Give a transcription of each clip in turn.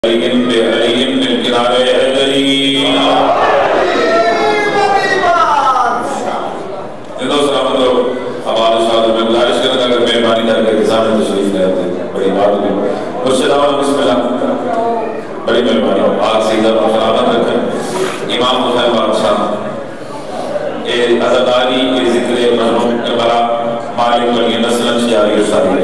بڑی مہربانی آگ سیدھا سلامت رکھیں امام حسین بادشاہ عزاداری کے ذکر مرحوم کربلا مالک ولی نسل شیاری و ساری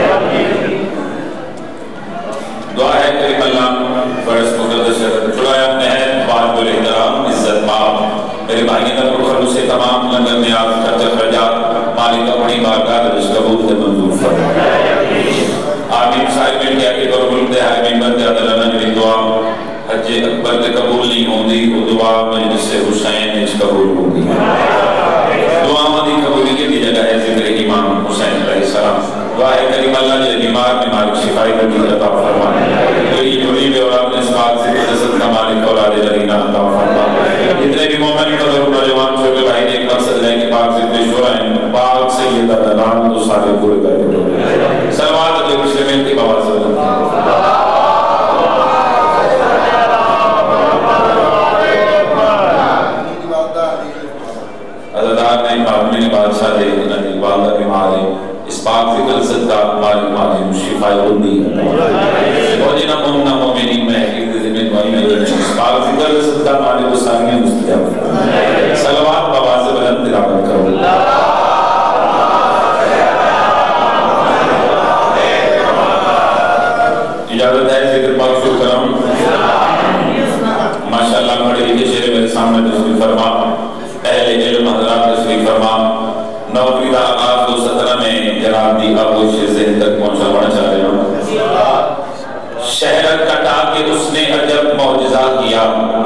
دعا ہے کریم اللہ فرس مقدس چڑھایا نہر بات بول احترام عزت ماں میرے بھائی نے خلوص تمام لنگر میں آپ خرچہ خرجات مالک اپنی بارگاہ رزق قبول سے منظور فرمائے آمین صاحب مل گیا کہ قربل دے حرمین بندے عدلانہ جوی دعا حج اکبر دے قبول نہیں ہوندی وہ دعا مجلس حسین اس قبول ہوندی دعا مدی قبولی کے بھی جگہ ہے ذکر امام حسین علیہ السلام دعا ہے کریم اللہ جل بیمار میں مالک شفائی نبی عطا فرمائے جڑی جڑی بے اولاد نے اس بات سے جسد کا مالک اولاد جلینا عطا فرمائے جتنے بھی مومن قدر نوجوان چھوٹے بھائی نے ایک مقصد ہے کہ پاک ذکر شورا ہیں پاک سیدہ دلان تو سارے پورے کرے سلوات علیہ مسلمین کی بابا صلی اللہ عزادار نے امام بادشاہ دے انہوں والدہ بیمار ہے اس پاک فکر صدقہ مالک ماجم شفائی بندی ہے اور جنہ مومنہ مومنین میں حقیقت زمین وائی میں اس پاک فکر صدقہ مالک وسانیہ مستجاب صلوات بابا سے بلند تلاوت کرو اجازت ہے ذکر پاک شو کرم ماشاءاللہ بڑے لکھے شعر میرے سامنے تشریف فرما اہل علم حضرات تشریف فرما نوکری دا آغاز 2017 میں جناب دی آبوش ذہن تک پہنچانا چاہ رہے ہیں شہر کٹا کے اس نے عجب معجزہ کیا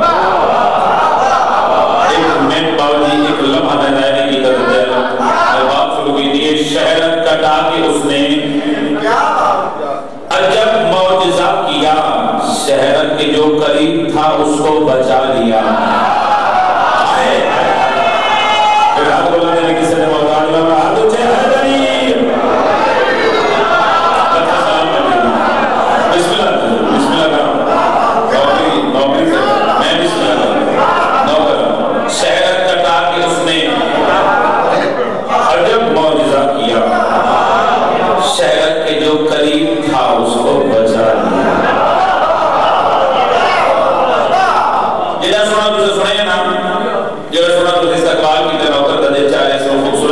ایک منٹ باوجی ایک لمحہ نظائنے کی قدر ہے بات شروع ہوئی دیئے شہر کٹا کے اس نے عجب معجزہ کیا شہر کے جو قریب تھا اس کو بچا لیا رات بولا نے کسی نے موضوع آنے لگا ہاتھ اچھے حیدری بسم اللہ نوکری سے میں بسم اللہ نوکر شہر کٹا کے اس نے عجب معجزہ کیا شہر کے جو قریب تھا اس کو بچا لیا جنہا سنا تجھے سنے نا جنہا سنا تجھے استقبال کی طرح نوکر تجھے چاہے سو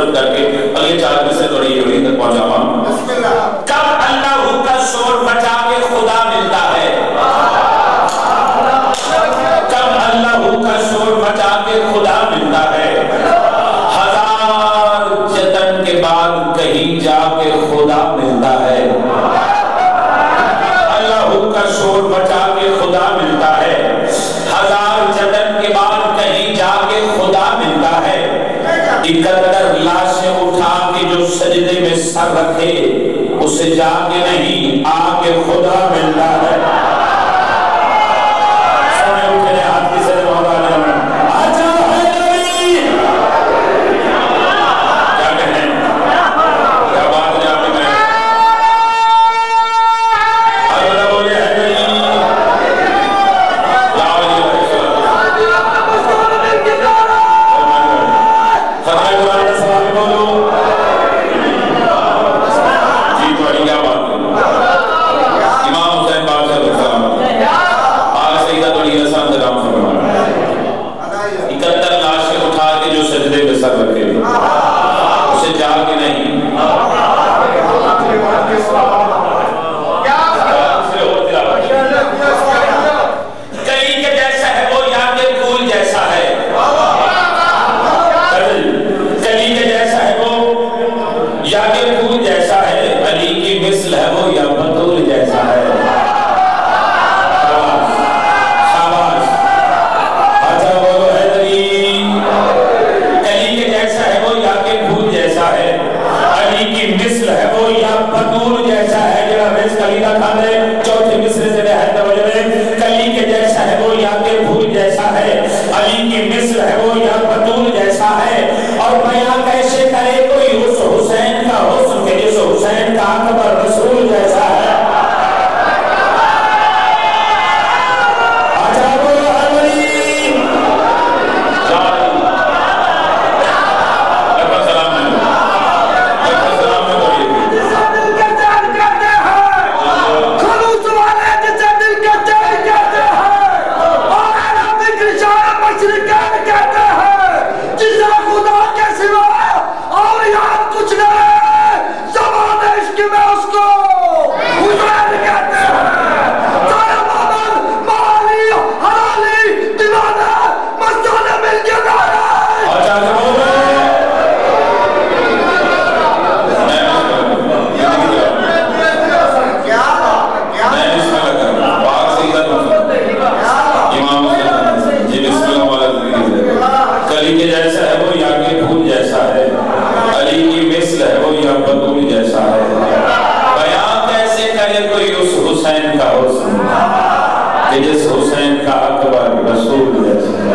کہ جس حسین کا اکبر رسول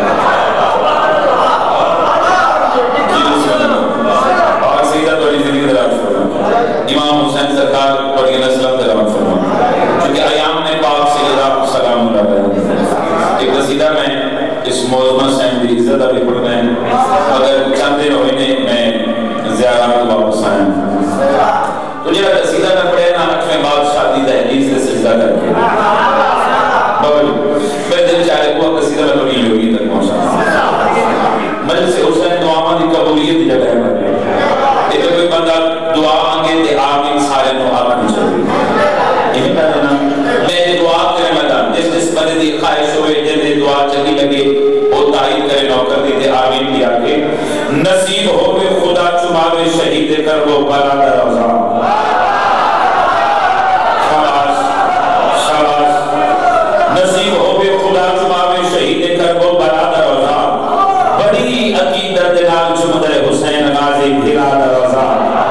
اور سیدہ توڑی زندگی دراز فرما امام حسین سرکار توڑی نسلم دراز فرما چونکہ ایام نے پاک سیدہ سلام اللہ رہا ایک قصیدہ میں اس موضوع سے بھی عزت ابھی پڑھ رہے ہیں اگر چاہتے ہوئے میں زیارات واپس آئیں تو جب قصیدہ نہ پڑھے نا اٹھویں بعد شادی دہلیز سے سجدہ کر کے میں دل چاہے کو قصیدہ میں توڑی لوگی تک پہنچا مجلس حسین دعا کی قبولیت جگہ ہے ایک کوئی بندہ دعا مانگے تے آمین سارے نو آمین چاہیے یہ کہا نا میں دعا کرے مدہ جس بندے دی خواہش ہوئے جنہیں دعا چکی لگے وہ تائید کرے نوکر دی تے آمین بھی آگے نصیب ہوئے خدا چماوے شہید کر وہ بلا دروزہ شاباش شاباش نصیب ہوئے خدا چماوے شہید کر وہ بلا دروزہ بڑی عقیدت دلال چمدر حسین غازی بھیرا دروزہ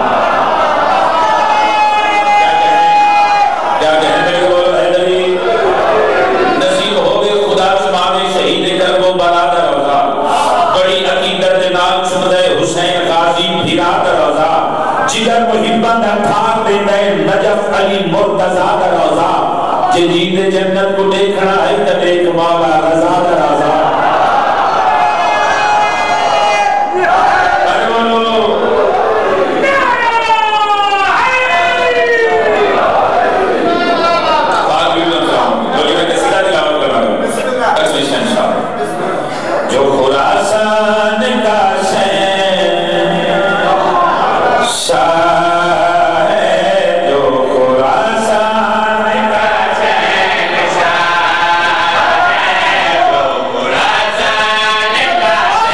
کیا کہنے میں بولو حیدری نصیب ہوئے خدا چماوے شہید کر وہ بلا دروزہ بڑی عقیدت دلال چمدر حسین غازی بھیرا دروزہ جگر محبت اتھار دے نئے نجف علی مرتضی دروزہ جدید جنت کو دیکھنا ہے تب ایک مولا رضا دروزہ جو خراسان کا شہنشاہ ہے جو خراسان کا شہنشاہ ہے جو خراسان کا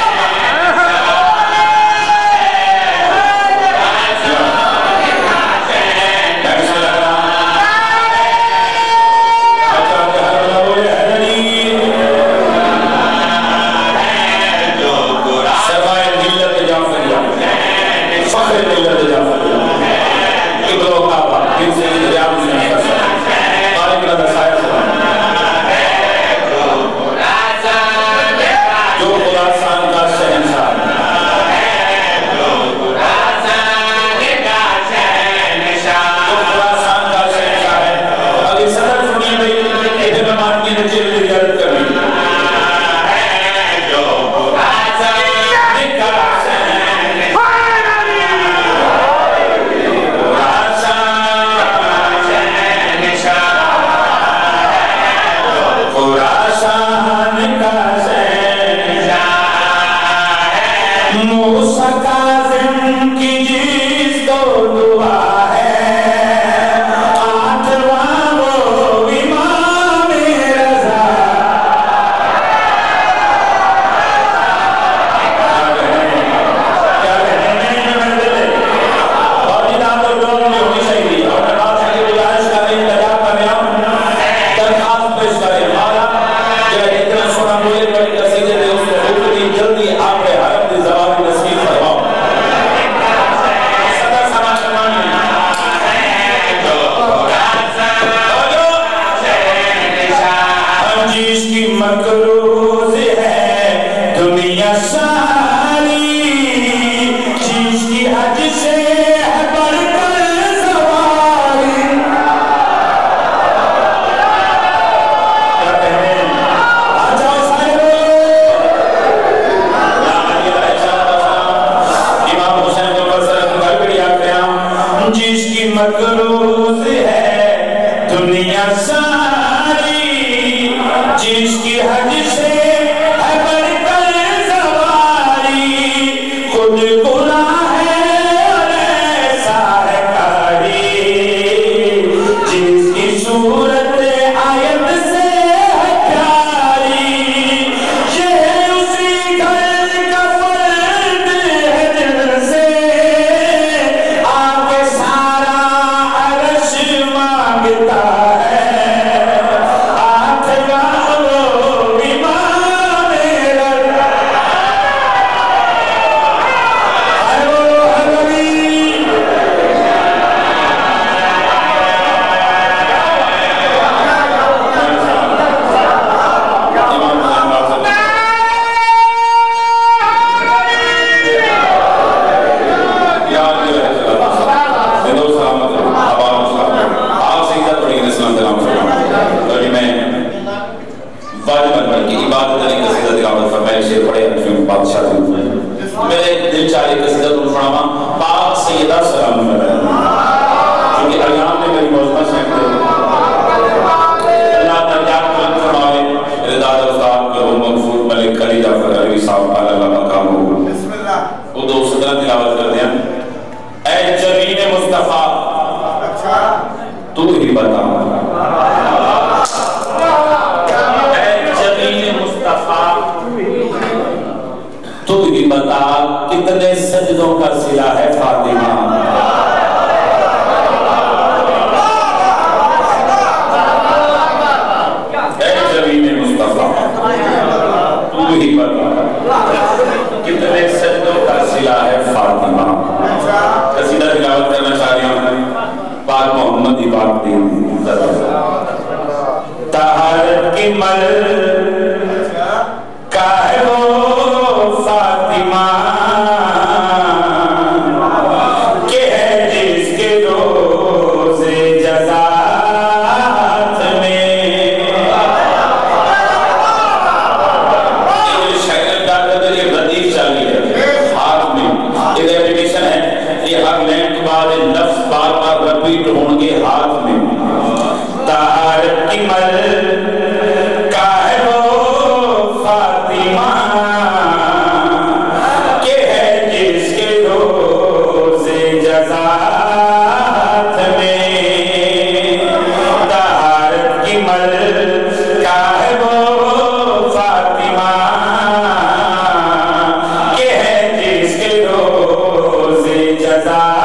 مقروض ہے دنیا ساری جس کی حج سے شاعر قصیدہ سناوا پاک سیدہ سلام علیہ کیونکہ ایام نے میری موضوع سینٹ دے اللہ ترجاق بلند فرمائے رداد افضال کرو مغفور ملک علی جعفر علی صاحب اللہ مقام ہو وہ دو صدرہ تلاوت کر دیا اے جبین مصطفیٰ تو ہی بتا اے جبین مصطفیٰ تو ہی بتا کتنے سجدوں کا صلہ ہے فاطمہ اے جبین مصطفیٰ تو ہی بتا کتنے سجدوں کا صلہ ہے فاطمہ قصیدہ تلاوت کرنا چاہ رہی ہوں پاک محمد ہی پاک دین طہارت کی مل کا ہے وہ فاطمہ کہ ہے جس کے روز جزات میں یہ شاعر ڈاکٹر یہ ردیف چالی ہے ہاتھ میں یہ ریپیٹیشن ہے یہ ہر لینڈ کے بعد لفظ بار بار رپیٹ ہوں گے ہاتھ میں طہارت کی مل کا ہے وہ فاطمہ کہ ہے جس کے روز جزات میں طہارت کی مل کا ہے وہ فاطمہ کہ ہے جس کے روز جزات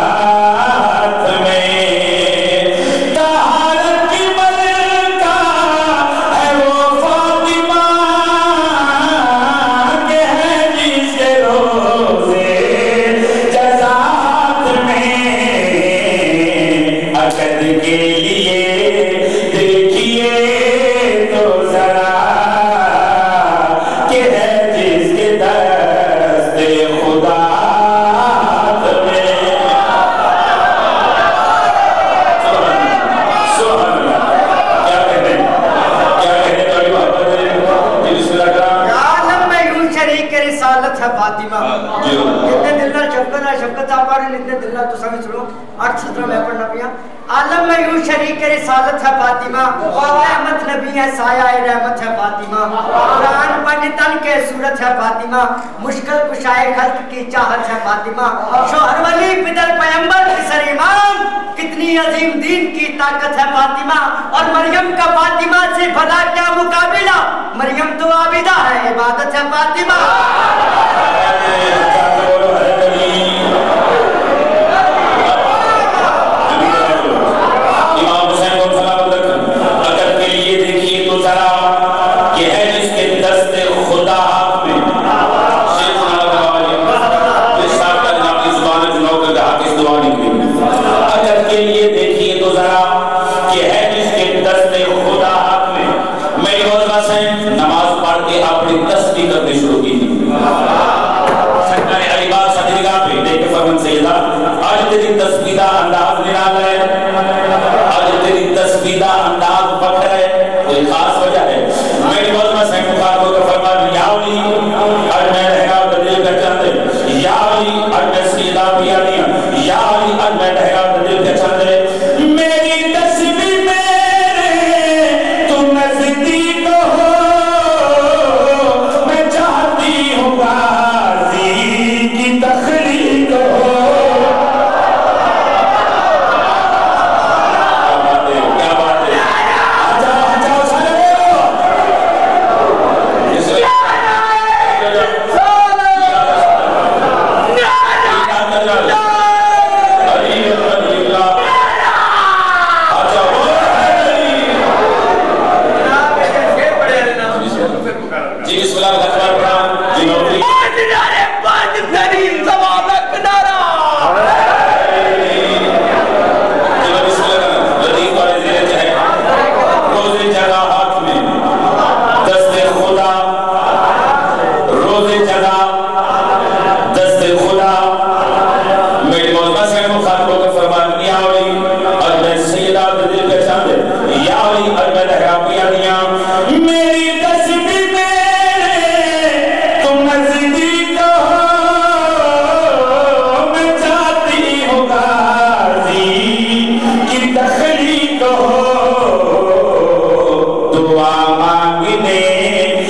عالم میں یوں شریک رسالت ہے فاطمہ رحمت نبی ہے سایہ رحمت ہے فاطمہ قرآن پڑھ تن کے صورت ہے فاطمہ مشکل کشائے خلق کی چاہت ہے فاطمہ شوہر ولی پدر پیمبر پسر امام کتنی عظیم دین کی طاقت ہے فاطمہ اور مریم کا فاطمہ سے بھلا کیا مقابلہ مریم تو عابدہ ہے عبادت ہے فاطمہ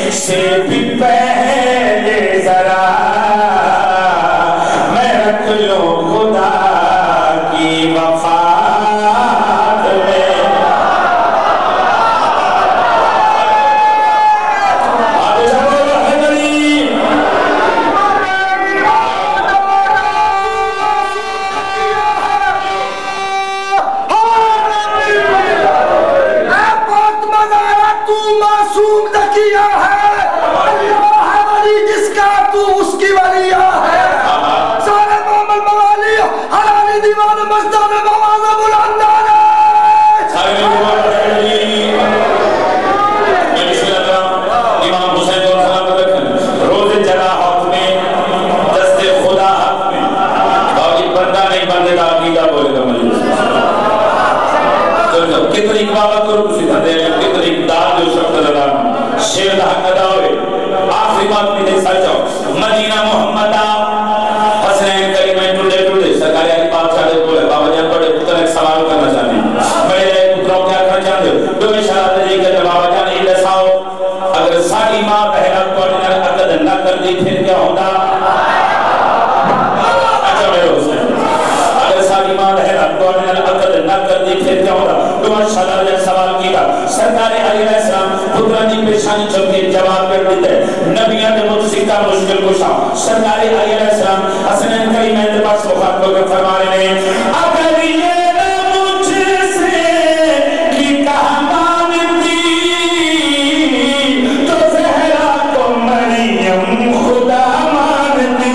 سے بھی پہلے ذرا میں رکھ لوں خدا کی وفات میں مدینہ محمد حسین کریمین ٹوڑے ٹوڑے سرکاری علی پاک چاہتے بولے بابا جان بڑے پتر ایک سوال کرنا چاہتے ہیں بڑے پتروں کیا کرنا چاہتے ہو دو اشارات جی کہتے بابا جان ایلے ساؤ اگر ساری ماں بہرہ کوڑنر عقد نہ کر دی پھر کیا ہوتا اچھا میرے حسین اگر ساری ماں بہرہ کوڑنر عقد نہ کر دی پھر کیا ہوتا تو ماشاءاللہ نے سوال کیا سرکار علیہ السلام پترانی پیشانی چوکی جواب کر دیتے نبیان نے مجھسکتا مشکل کشا سرکار علیہ السلام حسنین کریمین دے پاس مخاطبہ کے فرما رہے ہیں اگر یہ مجھ سے نکاح مانتی تو زہرا کو مریم خدا مانتی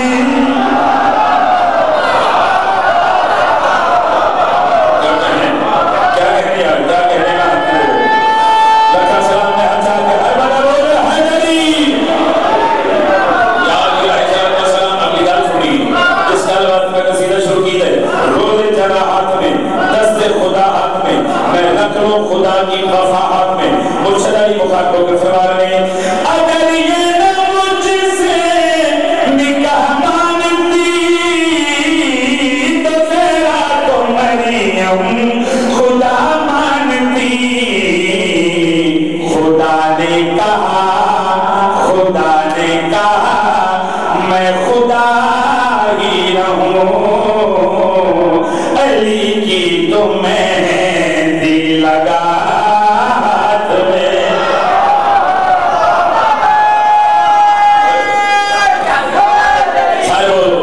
کیا کہنے یار کیا کہنے گا لکھا سلام نے ہنچا کے ہر بڑا بول حیدری یا علیہ السلام اگلی گل سنی اس گل وقت میں قصیدہ شروع کی ہے روز جرا ہاتھ میں دست خدا ہاتھ میں میں نکلوں خدا کی وفا ہاتھ میں مرشد علی مخاطبوں کے فرما رہے ہیں اگر یہ نہ مجھ سے نکاح مانتی تو تیرا تو مریم خدا مانتی خدا نے کہا میں خدا ہی رہوں علی کی تو مہندی لگا ہاتھ میں سارے بولو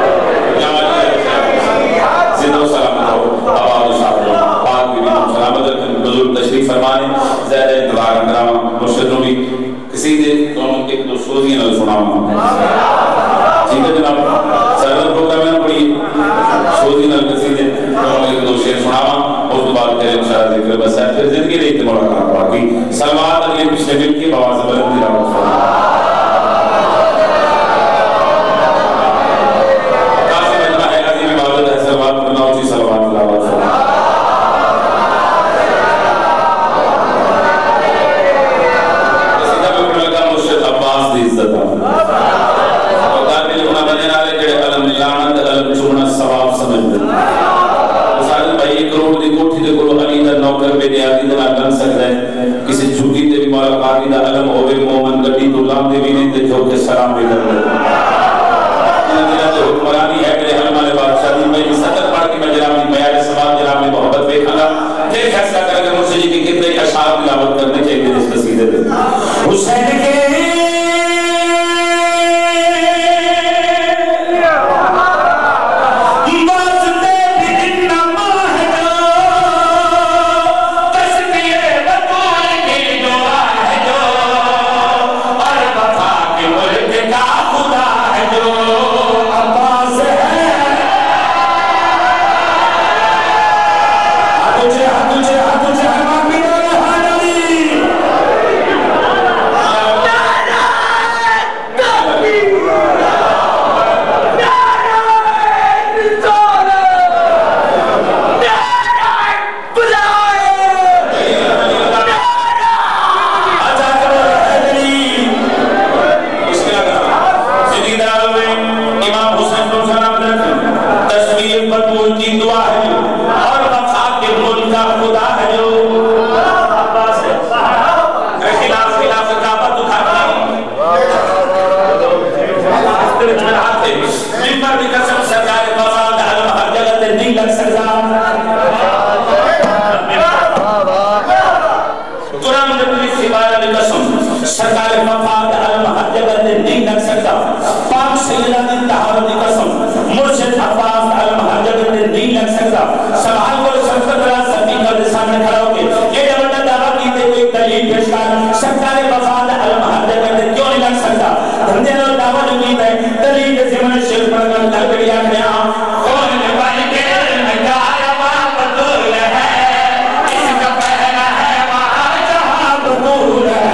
زندہ و سلامت ہو آباد و شاہد ہو پاک بھی سلامت رکھیں بزرگ تشریف فرمانے زیادہ انتظار اندرامہ مرشد نبی کسی دے دونوں ایک دو سوزی نہ سناؤں ٹھیک ہے جناب سرد پروگرام میں پڑی سوزی نہ کسی دے دونوں ایک دو شیر سناؤں اس بعد تیرے انشاءاللہ ذکر بس ہے پھر زندگی رہی تے ملاقات باقی سلوات اگلے پچھلے مل کی بواز بلندی رہا کافی مجمع ہے عظیم عبادت ہے سلوات بناؤ جی سلوات اللہ کسی جھوٹی تے بھی مولا قاضی دا علم ہوئے مومن گٹی تو لام دے بھی نہیں تے جو کے سلام بھی کر لے جو حکمرانی ہے میرے حلم والے بادشاہ دی میں صدر پڑھ کے میں جناب دی میار سوال جناب دی محبت دیکھا گا پھر فیصلہ کرے گا مجھ سے جی کہ کتنے اشعار تلاوت کرنے چاہیے اس قصیدے دے حسین کے سرکار مفاد المحجبہ دے نہیں لگ سکتا پاک سیدہ دی تحارت دی قسم مرشد عباس المحجبہ دے نہیں لگ سکتا سوال کو شرکت را صدیقہ دے سامنے کھڑا ہو کے یہ جب دعویٰ کی دے کوئی دلیل پیش کر سرکار مفاد المحجبہ دے کیوں نہیں لگ سکتا دھندے اور دعویٰ جو کی دے دلیل دے زمن شیر پڑھ کر تربیہ کریا کون بن کے نگاہ بطول ہے اس کا پہنا ہے وہاں جہاں بطول ہے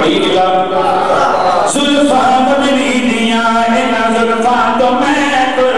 زلفان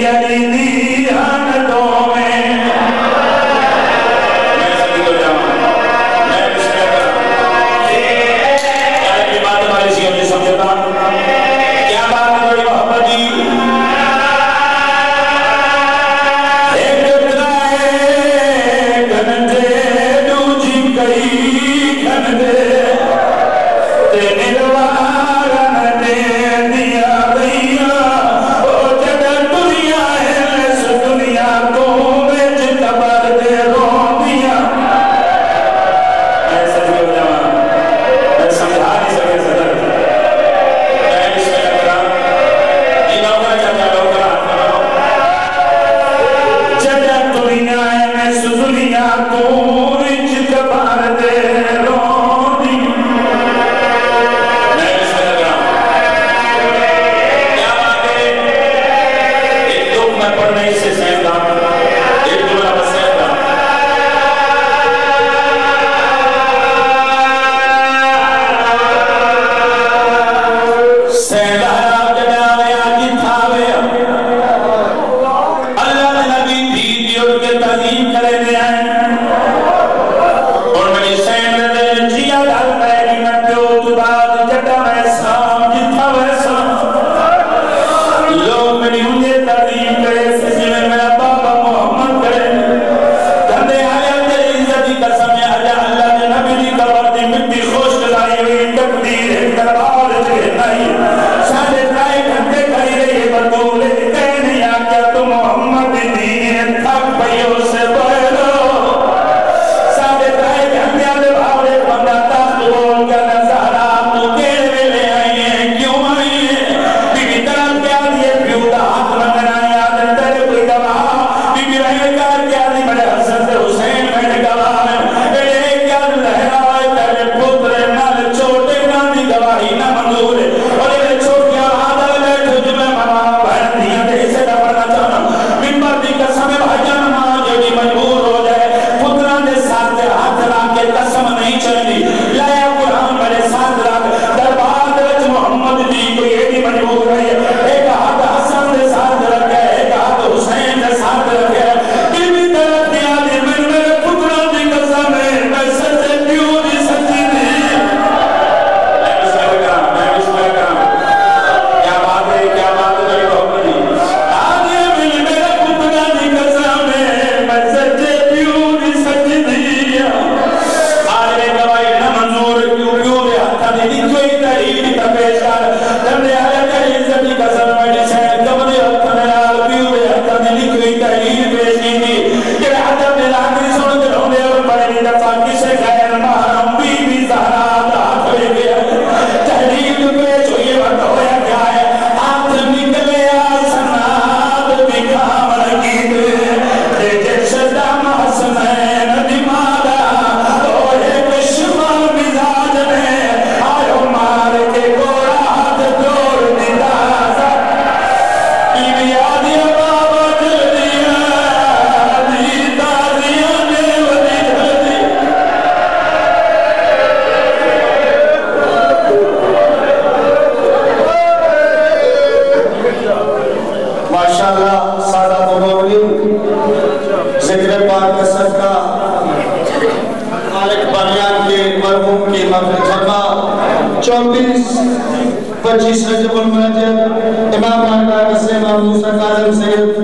25 رجب المنجب امام راکع قصر امام موسیٰ کاظم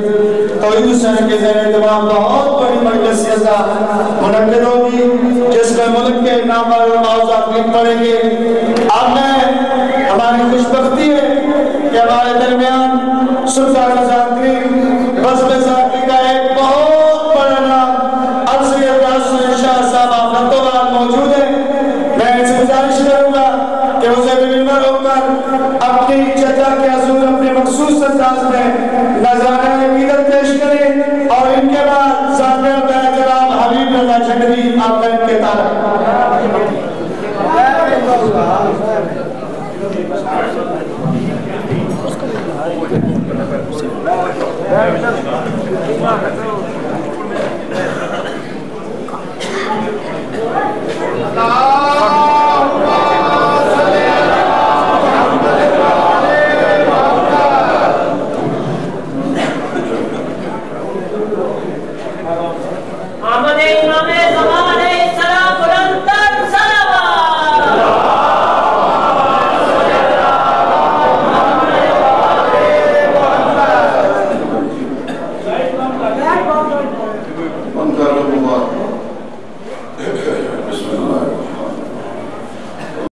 سید توحید حسین کے زیر انتمام بہت بڑی مجلس سیزا منعقد ہوگی جس میں ملک کے نام اور موضوعات میں پڑھیں گے. اب میں ہماری خوشبختی ہے کہ ہمارے درمیان سلطان ذاتری بزم ذاتری کا ایک بہت بڑا نام السید رسول شاہ صاحب فتوال موجود ہے. میں ان سے گزارش کروں گا کہ اسے ممبر ہو کر اپنی چچا کے حضور اپنے مخصوص انداز میں نذرانہ عقیدت پیش کریں اور ان کے بعد ذات جناب حبیب رضا چٹری آپ کا